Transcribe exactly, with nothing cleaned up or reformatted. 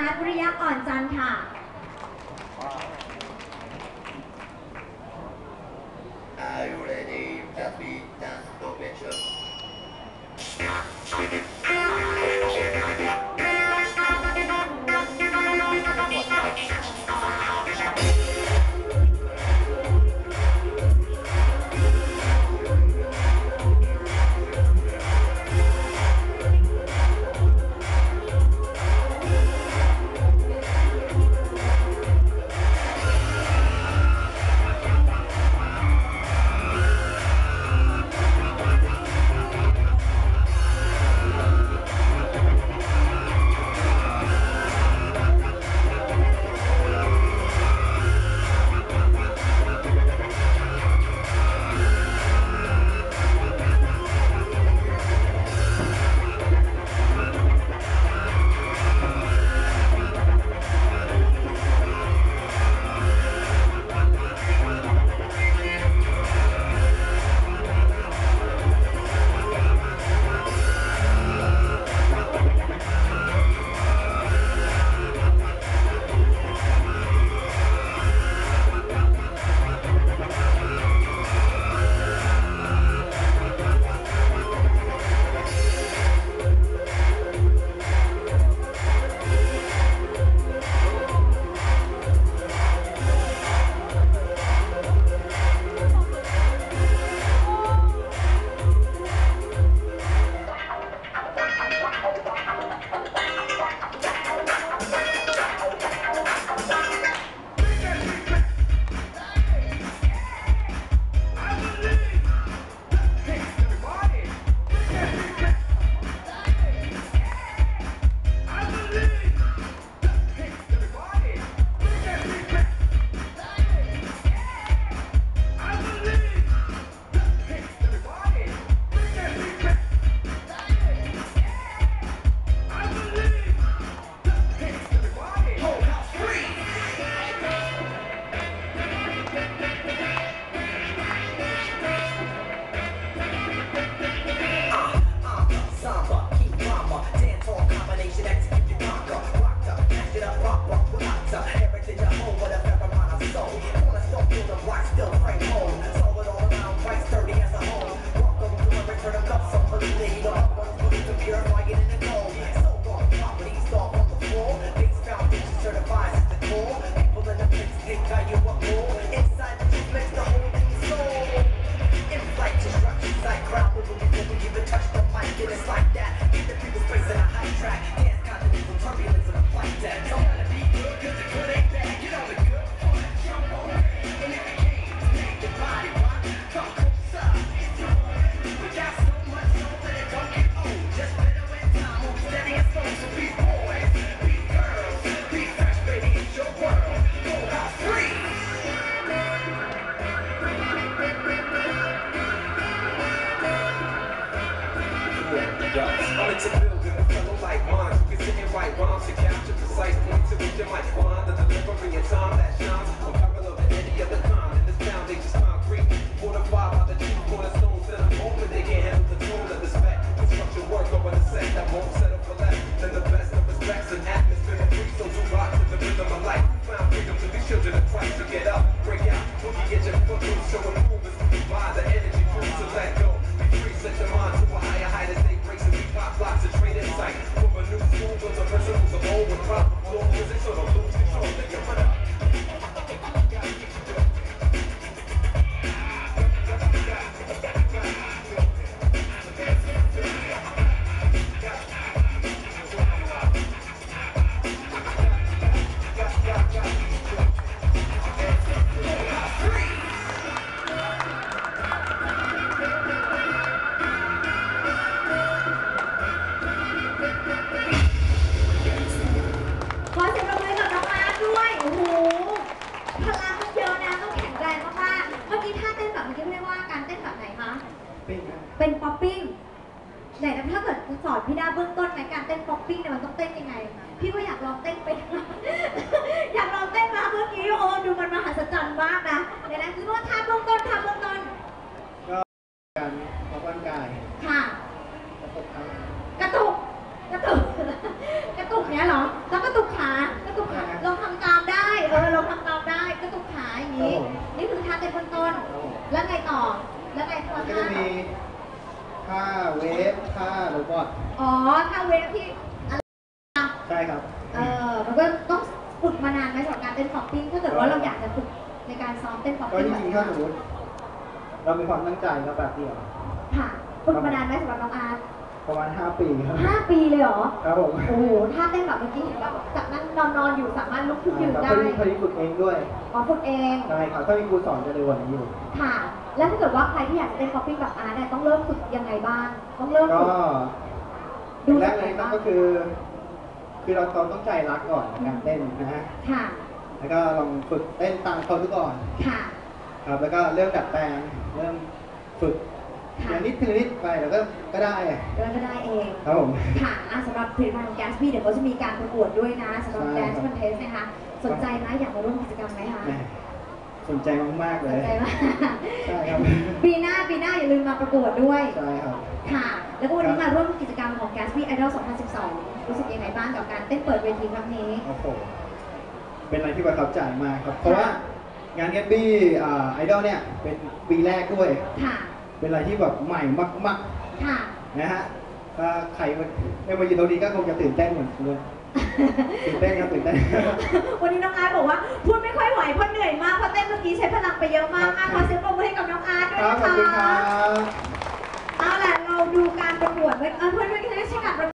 ทวิริยะอ่อนจันทร์ค่ะ Are you ready? Just be dance to measure. เป็นป๊อปปิ้งไหนนะถ้าเกิดสอนพี่ดาเบื้องต้นในการเต้นป๊อปปิ้งเนี่ยมันต้องเต้นยังไงพี่ก็อยากลองเต้นไป อยากลองเต้นมาเมื่อกี้โอ้ดูมันมหัศจรรย์มากนะไหนนะคือว่าท่าเบื้องต้นท่าเบื้องต้นก็การออกกำลังกายค่ะกระตุกกระตุกกระตุกกระตุกเนี้ยเหรอแล้วกระตุกขาเบื้องต้น แล้วไงต่อ แล้วไงต่อก็จะมีท่าเวฟท่าโรบอทอ๋อถ้าเวฟที่อะไรนะใช่ครับเออมันก็ต้องฝึกมานานไหมสำหรับการเต้นป๊อปปิ้งถ้าเกิดว่าเราอยากจะฝึกในการซ้อมเต้นป๊อปก็ปิ้งจริงๆถ้าสมมติ เรามีความตั้งใจก็แบบเดียวค่ะฝึกมานานไหมสำหรับน้องอาร์ตประมาณห้าปีครับห้าปีเลยเหรอครับผมโอ้โหถ้าเต้นแบบเมื่อกี้เห็นแบบจากนั่งนอนนอนๆอยู่สามารถลุกขึ้นยืนครับได้พอดีพอดีฝึกเองด้วยอ๋อฝึกเองใช่ครับถ้ามีครูสอนจะเร็วกว่านี้อยู่ค่ะ แล้วถ้าเกิดว่าใครที่อยากจะเต้นป๊อปปิ้งแบบอาร์ตเนี่ยต้องเริ่มฝึกยังไงบ้าง ต้องเริ่มก็ฝึก ดูแรจากกไหเลนยบ้างก็คือ คือเราต้องใจรักก่อนในการเต้นนะฮะค่ะแล้วก็ลองฝึกเต้นตามเขาดูก่อนค่ะครับ แล้วก็เริ่มดัดแปลง เริ่มฝึกอค่ะย่างนิดทีละนิดไปแล้วก็ก็ได้แล้วก็ได้เองครับผมค่ะอ่ะสำหรับผลิตภัณฑ์ของ Gatsby เดี๋ยวเขาจะมีการประกวดด้วยนะสำหรับใช่ Dance Contest นะคะ สนใจไหมอยากมาร่วมกิจกรรมไหมคะแหมสนใจมากๆเลสนยใจมากใช่ครับปีหน้าปีหน้าอย่าลืมมาประกวดด้วยใช่ครับค่ะ แล้วก็วันนี้มาร่วมกิจกรรมของ Gatsby Idol สองพันสิบสอง รู้สึกยังไงบ้างกับการเต้นเปิดเวทีครั้งนี้โอ้โห เป็นอะไรที่ประทับใจมากครับ เพราะว่างานแกบบี้ไอดอลเนี่ย เป็นปีแรกด้วยค่ะเป็นอะไรที่แบบใหม่มากค่ะๆนะฮะถ้าใครไม่มายืนตรงนี้ก็คงจะตื่นเต้นเหมือนกันตื่นเต้นครับตื่นเต้นวันนี้น้องอาร์ตบอกว่าพูดไม่ค่อยไหวเพราะเหนื่อยมากเพราะเต้นเมื่อกี้ใช้พลังไปเยอะมากอ่ะขอเสียงปรบมือให้กับน้องอาร์ตด้วยครับนะขอบคุณคคะรับเอาล่ะเราดูการประกวดไว้เออเพื่อนๆไม่ใช่การประกวด